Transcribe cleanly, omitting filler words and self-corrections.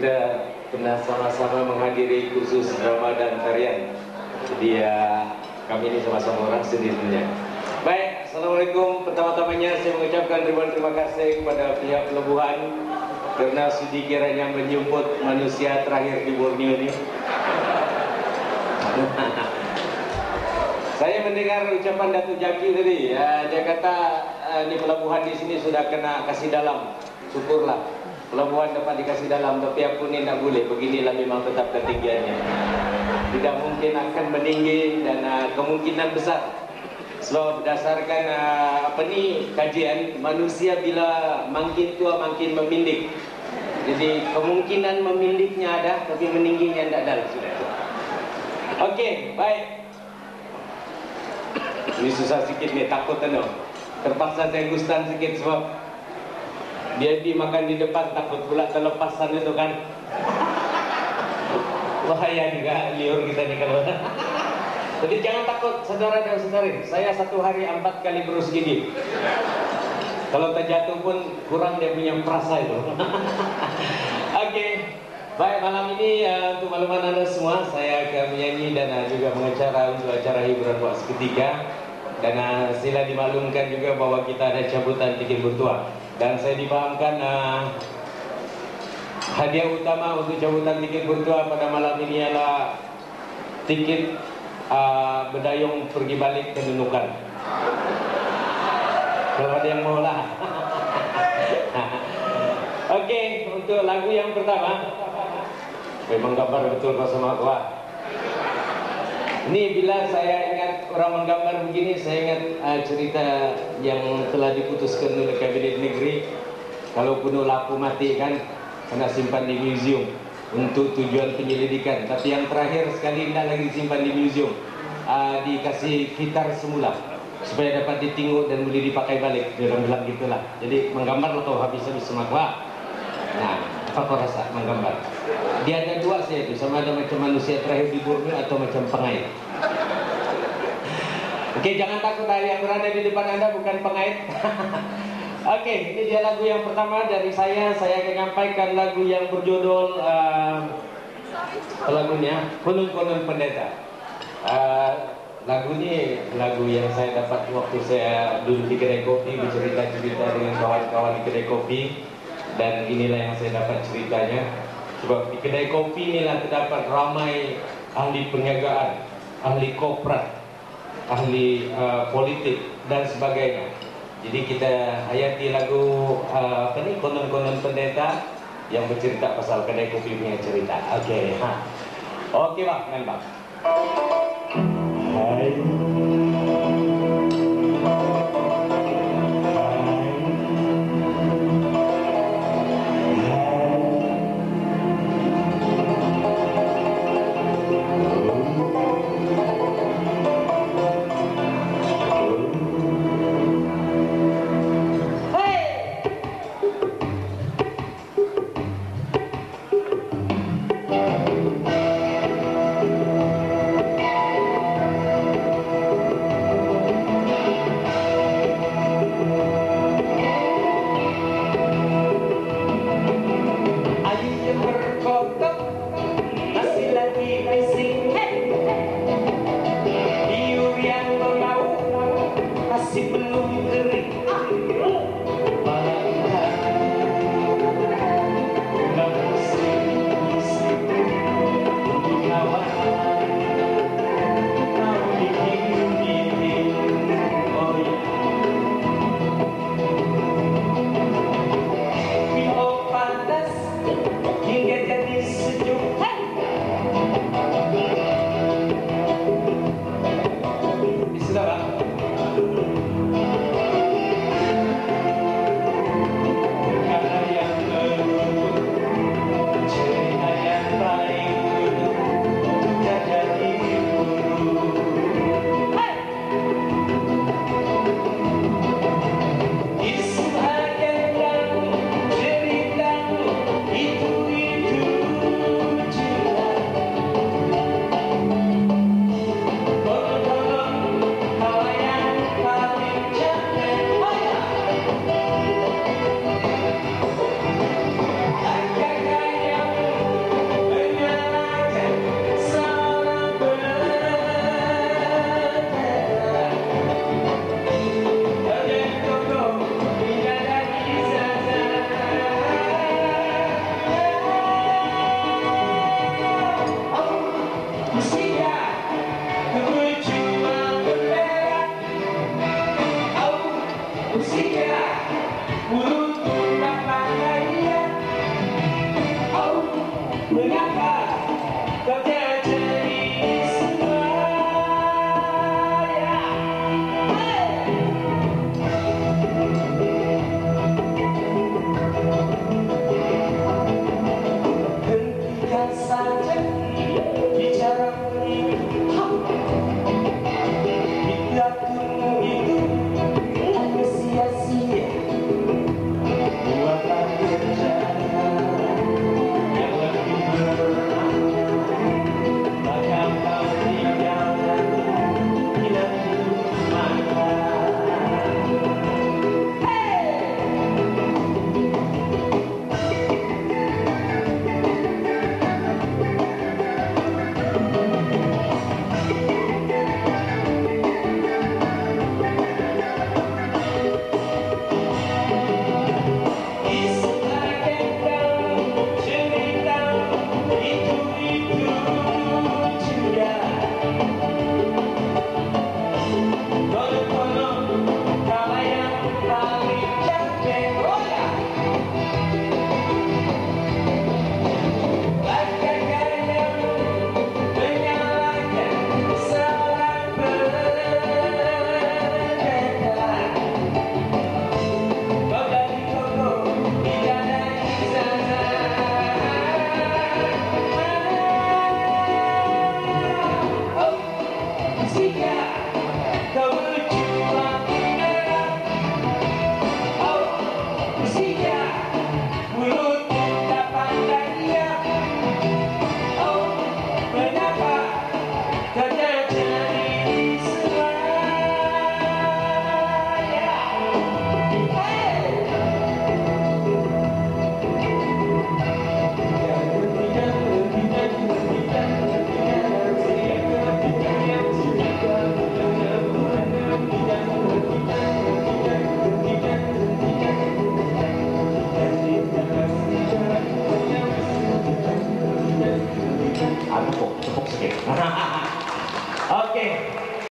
kita pernah sama-sama menghadiri kursus Ramadan tarian. Jadi ya kami ini sama-sama orang sendirinya. Baik, assalamualaikum. Pertama-tamanya saya mengucapkan ribuan terima kasih kepada pihak pelabuhan karena sudi kiranya menjemput manusia terakhir di Borneo ini. Saya mendengar ucapan Datuk Jaki tadi, dia kata di pelabuhan di sini sudah kena kasih dalam. Syukurlah, pelabuhan dapat dikasih dalam, tapi aku ni tak boleh. Beginilah memang tetap ketinggiannya. Tidak mungkin akan meninggi dan kemungkinan besar. Sebab berdasarkan kajian, manusia bila makin tua makin memindik. Jadi kemungkinan memindiknya ada, tapi meningginya tidak ada sudah. Okey, baik. Ini susah sikit ni, takut kan? Terpaksa saya gustan sikit sebab dia makan di depan, takut pula terlepasan itu kan. Bahaya juga liur kita ni kalau. Jadi jangan takut saudara dan saudari. Saya satu hari 4 kali berus gigi. Kalau terjatuh pun kurang dia punya perasa itu. Okey. Baik, malam ini untuk makluman anda semua, saya akan menyanyi dan juga mengacara untuk acara hiburan buat seketika. Dan sila dimaklumkan juga bahwa kita ada cabutan tiket bertuah. Dan saya difahamkan hadiah utama untuk cabutan tiket bertuah pada malam ini adalah tiket berdayung pergi balik ke Nunukan. Kalau ada yang mau lah. Okey, untuk lagu yang pertama, memang gambar betul kau sama aku. Ini bila saya ingat orang menggambar begini, saya ingat cerita yang telah diputuskan oleh Kabinet Negeri. Kalau kuno lapu mati kan, kena simpan di museum untuk tujuan penyelidikan. Tapi yang terakhir sekali tidak lagi simpan di museum, dikasih kitar semula supaya dapat ditinguk dan boleh dipakai balik. Dia orang bilang gitulah. Jadi menggambar atau habis-habis semakwa. Nah, apa kau rasa menggambar? Dia ada dua saya itu, sama ada macam manusia terakhir di Borneo atau macam pengait. Okey, jangan takut, yang berada di depan anda bukan pengait. Okey, ini dia lagu yang pertama dari saya. Saya akan menyampaikan lagu yang berjudul lagunya Konun-Konun Pendeta. Lagu ini lagu yang saya dapat waktu saya duduk di kedai kopi, bercerita-cerita dengan kawan-kawan di kedai kopi. Dan inilah yang saya dapat ceritanya. Sebab di kedai kopi inilah terdapat ramai ahli perniagaan, ahli korporat, ahli politik dan sebagainya. Jadi kita hayati lagu Konun-Konun Pendeta yang bercerita pasal kedai kopi punya cerita. Okey, okey bang, main bang. Hai. Usia berjuang berperak, oh usia beruntung dapat kaya, oh mengapa kau terjadi semua ya. Hentikan saja bicara pidato itu hanya sia-sia. Buatlah rencana yang lebih bermakna, bakal kau tinggalkan bila mata. Tepuk sedikit. Oke.